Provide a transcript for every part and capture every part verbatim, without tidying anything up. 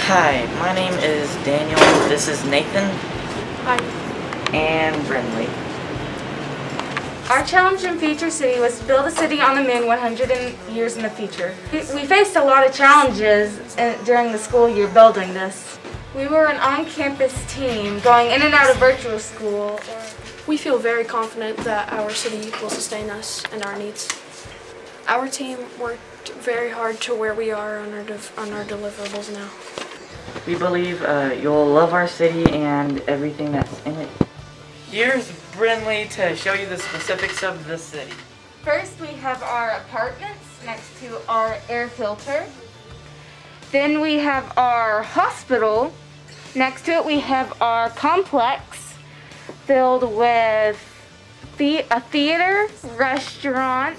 Hi, my name is Daniel. This is Nathan. Hi. And Brinley. Our challenge in Future City was to build a city on the moon one hundred years in the future. We faced a lot of challenges during the school year building this. We were an on-campus team going in and out of virtual school. We feel very confident that our city will sustain us and our needs. Our team worked very hard to where we are on our, on our deliverables now. We believe uh, you'll love our city and everything that's in it. Here's Brinley to show you the specifics of the city. First, we have our apartments next to our air filter. Then we have our hospital. Next to it, we have our complex filled with the a theater, restaurants,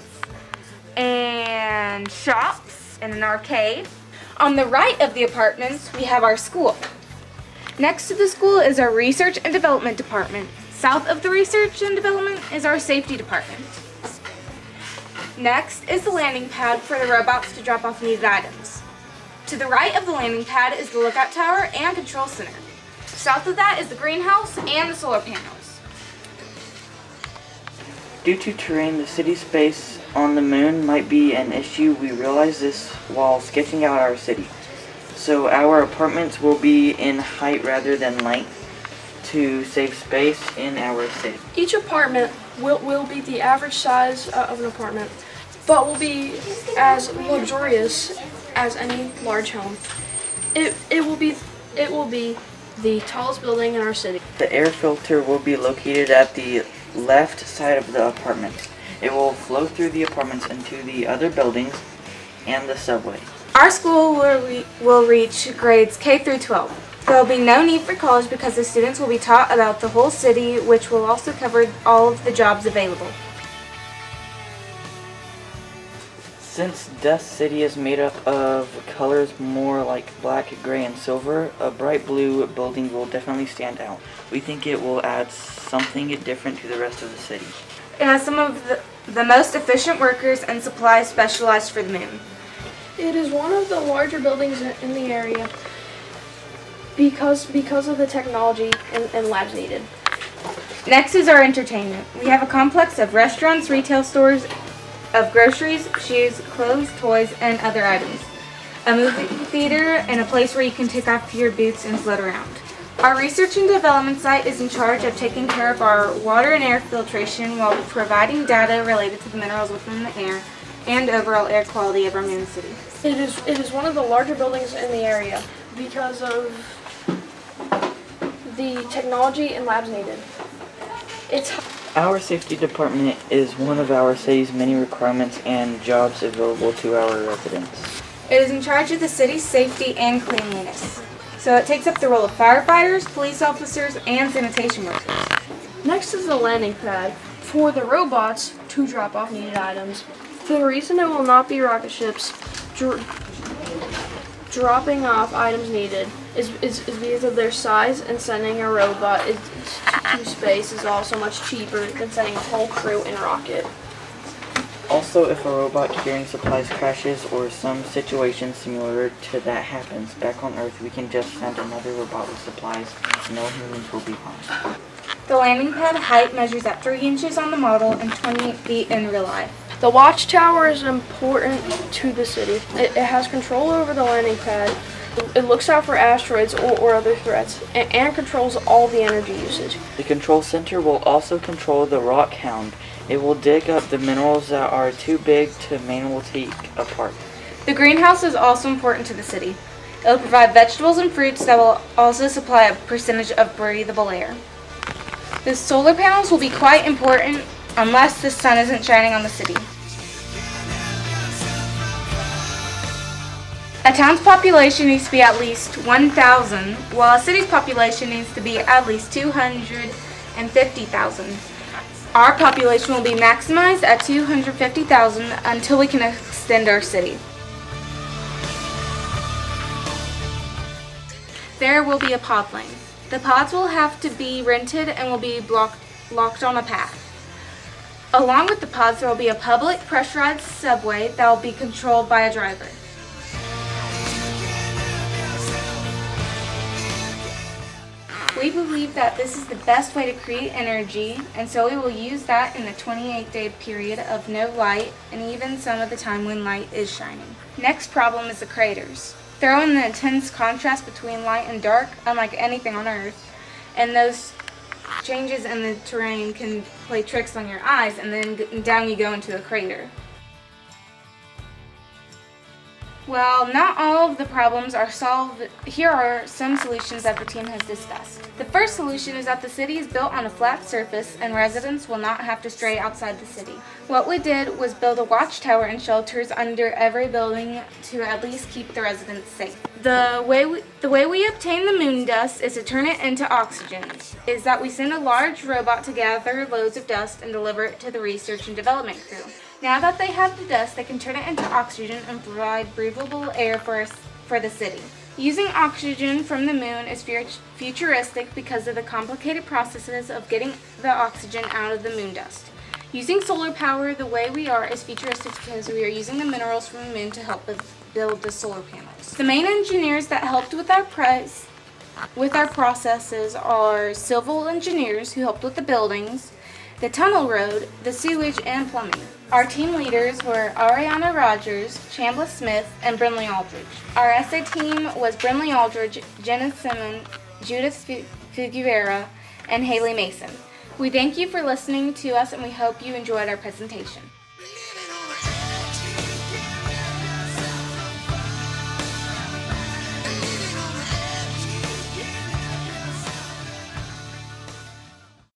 and shops, and an arcade. On the right of the apartments, we have our school. Next to the school is our research and development department. South of the research and development is our safety department. Next is the landing pad for the robots to drop off needed items. To the right of the landing pad is the lookout tower and control center. South of that is the greenhouse and the solar panels. Due to terrain, the city space on the moon might be an issue. We realized this while sketching out our city. So our apartments will be in height rather than length to save space in our city. Each apartment will, will be the average size uh, of an apartment, but will be as luxurious as any large home. It, it, will be, it will be the tallest building in our city. The air filter will be located at the left side of the apartment. It will flow through the apartments into the other buildings and the subway. Our school will, re will reach grades K through twelve. There will be no need for college because the students will be taught about the whole city, which will also cover all of the jobs available. Since Dust City is made up of colors more like black, gray, and silver, a bright blue building will definitely stand out. We think it will add something different to the rest of the city. It has some of the, the most efficient workers and supplies specialized for the moon. It is one of the larger buildings in the area because, because of the technology and, and labs needed. Next is our entertainment. We have a complex of restaurants, retail stores, of groceries, shoes, clothes, toys, and other items. A movie theater and a place where you can take off your boots and float around. Our research and development site is in charge of taking care of our water and air filtration while providing data related to the minerals within the air and overall air quality of our moon city. It is, it is one of the larger buildings in the area because of the technology and labs needed. It's Our safety department is one of our city's many requirements and jobs available to our residents. It is in charge of the city's safety and cleanliness. So it takes up the role of firefighters, police officers, and sanitation workers. Next is the landing pad for the robots to drop off needed items. The reason it will not be rocket ships dr dropping off items needed is, is, is because of their size, and sending a robot is, to space is also much cheaper than sending a whole crew in a rocket. Also, if a robot carrying supplies crashes or some situation similar to that happens back on Earth, we can just send another robot with supplies. No humans will be harmed. The landing pad height measures at three inches on the model and twenty-eight feet in real life. The watchtower is important to the city. It, it has control over the landing pad. It looks out for asteroids or, or other threats, and, and controls all the energy usage. The control center will also control the rock hound. It will dig up the minerals that are too big to manually take apart. The greenhouse is also important to the city. It will provide vegetables and fruits that will also supply a percentage of breathable air. The solar panels will be quite important unless the sun isn't shining on the city. A town's population needs to be at least one thousand, while a city's population needs to be at least two hundred fifty thousand. Our population will be maximized at two hundred fifty thousand until we can extend our city. There will be a pod lane. The pods will have to be rented and will be blocked, locked on a path. Along with the pods, there will be a public pressurized subway that will be controlled by a driver. We believe that this is the best way to create energy, and so we will use that in the twenty-eight day period of no light and even some of the time when light is shining. Next problem is the craters. Throw in the intense contrast between light and dark, unlike anything on Earth, and those changes in the terrain can play tricks on your eyes, and then down you go into a crater. Well, not all of the problems are solved. Here are some solutions that the team has discussed. The first solution is that the city is built on a flat surface and residents will not have to stray outside the city. What we did was build a watchtower and shelters under every building to at least keep the residents safe. The way we, the way we obtain the moon dust is to turn it into oxygen, is that we send a large robot to gather loads of dust and deliver it to the research and development crew. Now that they have the dust, they can turn it into oxygen and provide breathable air for, us, for the city. Using oxygen from the moon is futuristic because of the complicated processes of getting the oxygen out of the moon dust. Using solar power the way we are is futuristic because we are using the minerals from the moon to help build the solar panels. The main engineers that helped with our price, with our processes are civil engineers who helped with the buildings, the tunnel road, the sewage, and plumbing. Our team leaders were Ariana Rogers, Chambla Smith, and Brinley Aldridge. Our essay team was Brinley Aldridge, Jenna Simon, Judith Figuera, and Haley Mason. We thank you for listening to us and we hope you enjoyed our presentation.